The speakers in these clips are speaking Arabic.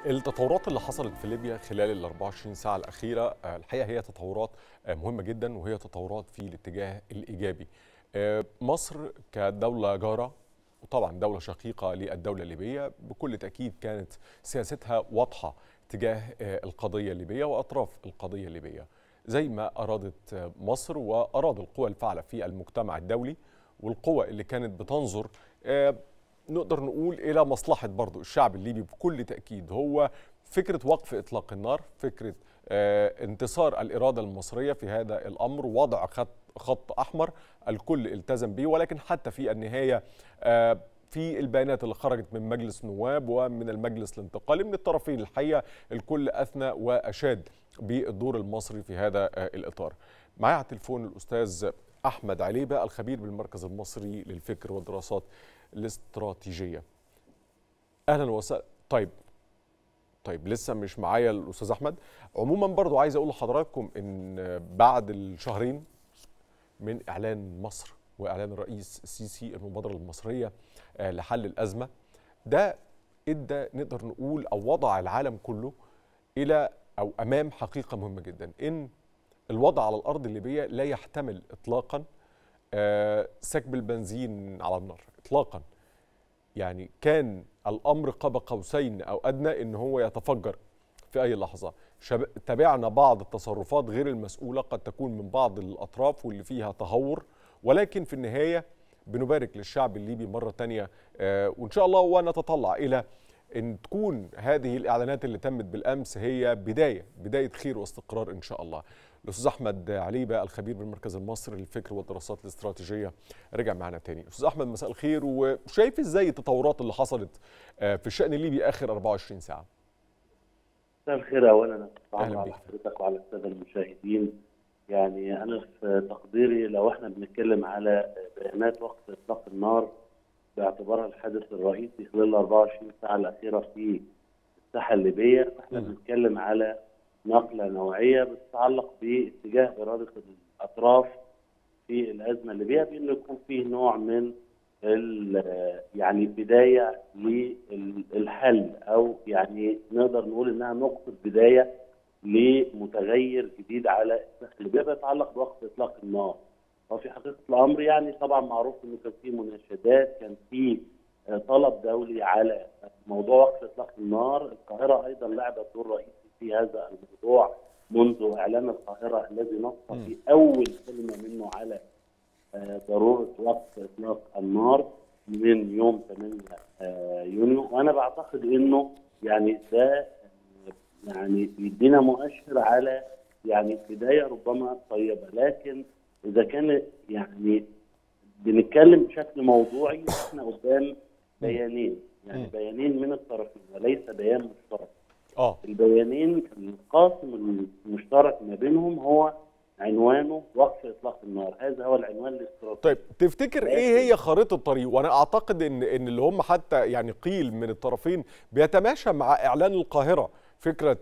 التطورات اللي حصلت في ليبيا خلال ال 24 ساعة الأخيرة الحقيقة هي تطورات مهمة جدا، وهي تطورات في الاتجاه الإيجابي. مصر كدولة جارة، وطبعا دولة شقيقة للدولة الليبية، بكل تأكيد كانت سياستها واضحة تجاه القضية الليبية وأطراف القضية الليبية، زي ما أرادت مصر وأراد القوى الفاعلة في المجتمع الدولي، والقوى اللي كانت بتنظر نقدر نقول إلى مصلحة برضو الشعب الليبي بكل تأكيد. هو فكرة وقف إطلاق النار، فكرة انتصار الإرادة المصرية في هذا الأمر، وضع خط أحمر الكل التزم به. ولكن حتى في النهاية في البيانات اللي خرجت من مجلس نواب ومن المجلس الانتقالي من الطرفين، الحقيقة الكل أثنى وأشاد بالدور المصري في هذا الإطار. معي على التليفون الأستاذ أحمد عليبة، الخبير بالمركز المصري للفكر والدراسات الاستراتيجية. أهلا وسهلا. طيب لسه مش معايا الأستاذ أحمد. عموما برضو عايز أقول لحضراتكم إن بعد الشهرين من إعلان مصر وإعلان الرئيس السيسي المبادرة المصرية لحل الأزمة، ده إدى نقدر نقول أو وضع العالم كله إلى أو أمام حقيقة مهمة جدا، إن الوضع على الأرض الليبية لا يحتمل إطلاقا سكب البنزين على النار إطلاقا. يعني كان الأمر قاب قوسين أو أدنى إن هو يتفجر في أي لحظة. تابعنا بعض التصرفات غير المسؤولة قد تكون من بعض الأطراف واللي فيها تهور، ولكن في النهاية بنبارك للشعب الليبي مرة تانية، وإن شاء الله ونتطلع إلى أن تكون هذه الإعلانات اللي تمت بالأمس هي بداية خير واستقرار إن شاء الله. الأستاذ أحمد عليبة، الخبير بالمركز المصري للفكر والدراسات الاستراتيجية، رجع معنا تاني. أستاذ أحمد، مساء الخير، وشايف إزاي التطورات اللي حصلت في الشأن الليبي آخر 24 ساعة؟ مساء الخير. اولا أهلا طبعا على بك. حضرتك وعلى الساده المشاهدين. يعني انا في تقديري لو احنا بنتكلم على بيانات وقت اطلاق النار باعتبارها الحدث الرئيسي خلال ال 24 ساعه الاخيره في الساحه الليبيه، فاحنا بنتكلم على نقله نوعيه بتتعلق باتجاه اراده الاطراف في الازمه الليبيه، بانه يكون فيه نوع من يعني بدايه للحل، او يعني نقدر نقول انها نقطه بدايه لمتغير جديد على الساحه الليبيه بيتعلق بوقت اطلاق النار. وفي حقيقه الامر يعني طبعا معروف انه كان في مناشدات، كان في طلب دولي على موضوع وقف اطلاق النار. القاهره ايضا لعبت دور رئيسي في هذا الموضوع منذ اعلان القاهره الذي نص في اول كلمه منه على ضروره وقف اطلاق النار من يوم 8 يونيو. وانا بعتقد انه يعني ده يعني بيدينا مؤشر على يعني بدايه ربما طيبه، لكن اذا كان يعني بنتكلم بشكل موضوعي احنا قدام بيانين، يعني بيانين من الطرفين وليس بيان مشترك. البيانين القاسم المشترك ما بينهم هو عنوانه وقف اطلاق النار، هذا هو العنوان الاستراتيجي. طيب تفتكر ايه هي خريطه الطريق؟ وانا اعتقد ان اللي هم حتى يعني قيل من الطرفين بيتماشى مع اعلان القاهره، فكره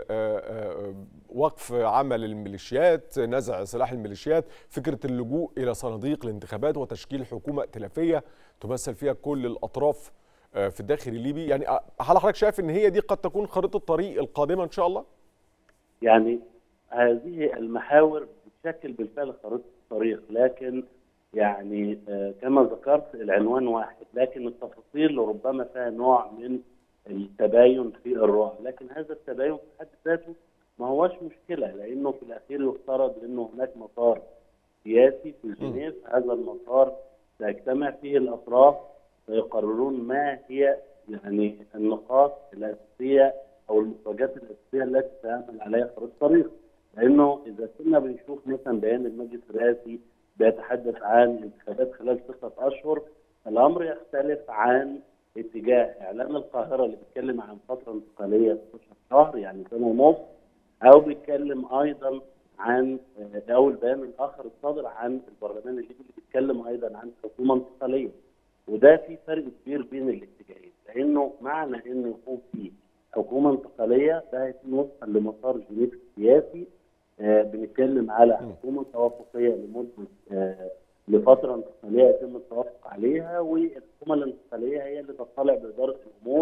وقف عمل الميليشيات، نزع سلاح الميليشيات، فكره اللجوء الى صناديق الانتخابات وتشكيل حكومه ائتلافيه تمثل فيها كل الاطراف في الداخل الليبي. يعني هل حضرتك شايف ان هي دي قد تكون خريطه الطريق القادمه ان شاء الله؟ يعني هذه المحاور بتشكل بالفعل خريطه الطريق، لكن يعني كما ذكرت العنوان واحد، لكن التفاصيل ربما فيها نوع من التباين في الرؤى. لكن هذا التباين في حد ذاته ما هوش مشكله، لانه في الاخير يفترض انه هناك مسار سياسي في جنيف، هذا المسار سيجتمع فيه الاطراف ويقررون ما هي يعني النقاط الاساسيه او المخرجات الاساسيه التي سيعمل عليها خريطه الطريق. لانه اذا كنا بنشوف مثلا بيان المجلس الرئاسي بيتحدث عن انتخابات خلال 6 اشهر، الامر يختلف عن اتجاه اعلان القاهره اللي بيتكلم عن فتره انتقاليه 12 شهر يعني سنه ونص، او بيتكلم ايضا عن او البيان الاخر الصادر عن البرلمان الليبي اللي بيتكلم ايضا عن حكومه انتقاليه. وده في فرق كبير بين الاتجاهين، لانه معنى انه يكون في حكومه انتقاليه ده هيكون وفقا لمسار جنيف السياسي. بنتكلم على حكومه توافقيه لفتره انتقاليه يتم التوافق عليها، والحكومه الانتقاليه هي اللي تطلع باداره الامور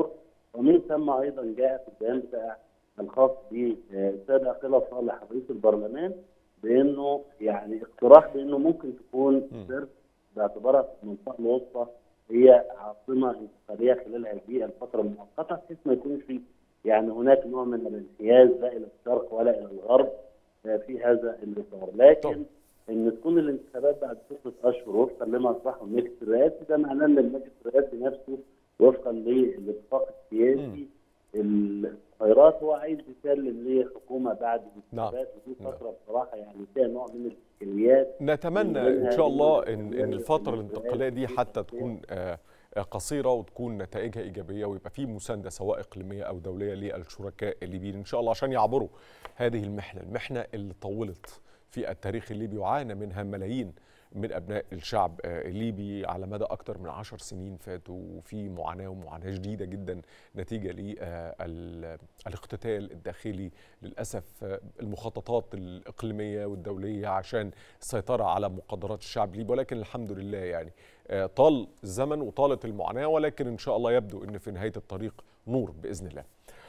ومن ثم ايضا جاء في البيان بتاع الخاص بالسيد عقيله صالح رئيس البرلمان بانه يعني اقتراح بانه ممكن تكون سرت باعتبارها في المنطقه الوسطى هي عاصمه انتقاليه خلال هذه الفتره المؤقته، بحيث ما يكونش في يعني هناك نوع من الانحياز لا الى الشرق ولا الى الغرب في هذا الاطار، لكن ان تكون الانتخابات بعد 6 اشهر وفقا لما اصبحه المجلس الرئاسي، ده معناه ان المجلس الرئاسي نفسه وفقا للاتفاق السياسي الخيرات هو عايز يسلم لحكومه بعد الانتخابات، ودي فتره بصراحه يعني فيها نوع من الاشكاليات. نتمنى ان شاء الله ان الفتره الانتقاليه دي حتى تكون قصيره وتكون نتائجها ايجابيه، ويبقى في مسانده سواء اقليميه او دوليه للشركاء الليبيين ان شاء الله عشان يعبروا هذه المحنه اللي طولت في التاريخ الليبي وعانى منها ملايين من ابناء الشعب الليبي على مدى اكثر من 10 سنين فاتوا، وفي معاناه شديده جدا نتيجه للاقتتال الداخلي للاسف، المخططات الاقليميه والدوليه عشان السيطره على مقدرات الشعب الليبي، ولكن الحمد لله يعني طال الزمن وطالت المعاناه، ولكن ان شاء الله يبدو ان في نهايه الطريق نور باذن الله.